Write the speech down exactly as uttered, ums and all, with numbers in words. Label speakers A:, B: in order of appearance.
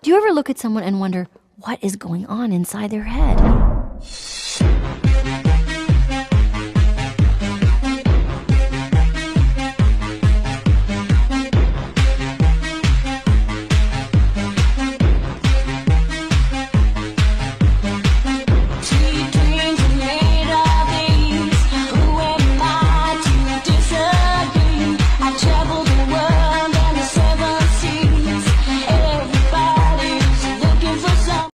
A: Do you ever look at someone and wonder what is going on inside their head?